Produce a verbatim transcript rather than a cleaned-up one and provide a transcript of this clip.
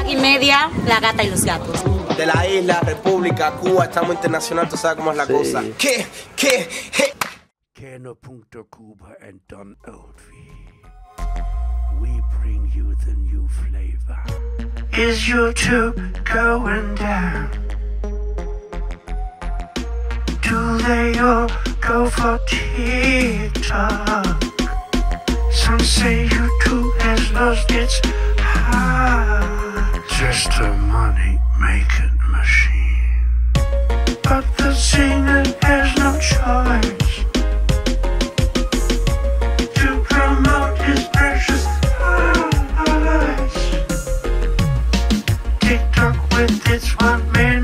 Y media, La Gata y los Gatos. De la isla, República, Cuba, estamos internacional, tú sabes cómo es la sí. cosa. ¿Qué? ¿Qué? ¿Qué? Keno punto Cuba and Don Oldie. We bring you the new flavor. Is YouTube going down? Do they all go for TikTok? Some say YouTube has lost its heart. Just a money-making machine. But the singer has no choice to promote his precious eyes. TikTok with its one man